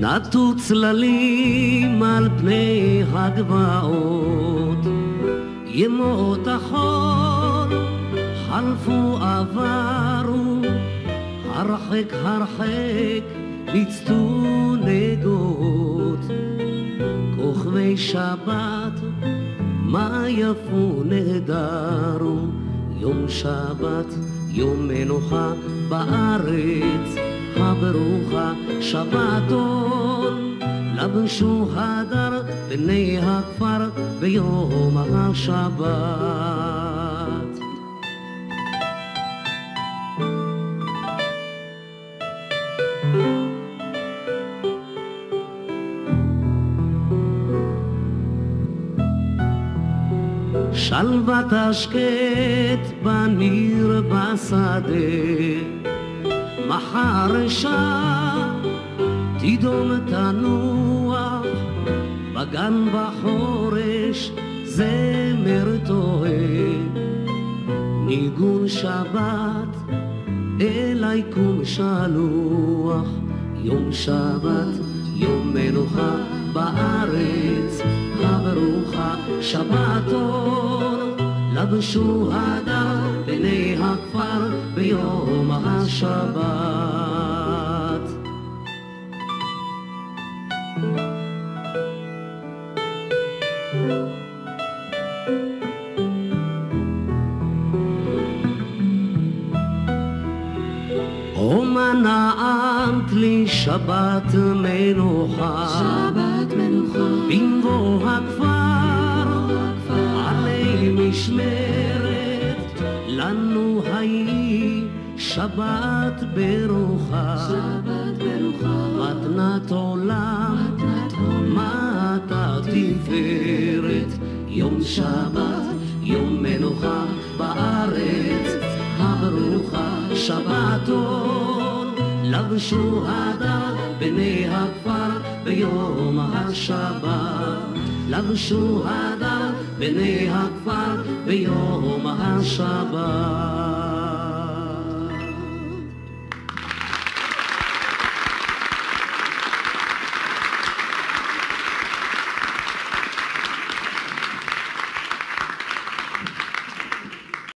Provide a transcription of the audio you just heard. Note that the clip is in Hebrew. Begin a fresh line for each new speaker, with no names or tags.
נטו צללים על פני הגבעות, ימות החול חלפו עברו, הרחק הרחק ניצתו נגות, כוכבי שבת מה יפו נהדרו, יום שבת יום מנוחה בארץ הברוכה, שבתון לבשו הדר בני הכפר ביום השבת. שלוות השקט בניר בשדה, מחרשה תדום תנוח, בגן בחורש זמר טועה, ניגון שבת אלי קום שלוח, יום שבת יום מנוחה בארץ הברוכה, שבתון לבשו הדר בני הכפר ביום השבת. אומה נעמת לי שבת מנוחה,
שבת מנוחה
במבוא הכפר, עלי משמרת לנו היי שבת ברוכה,
שבת ברוכה
מתנת עולם מתת תפארת, יום שבת יום מנוחה בארץ הברוכה, שבתון לבשו הדר בני הכפר ביום השבת, לבשו הדר בני הכפר ביום השבת.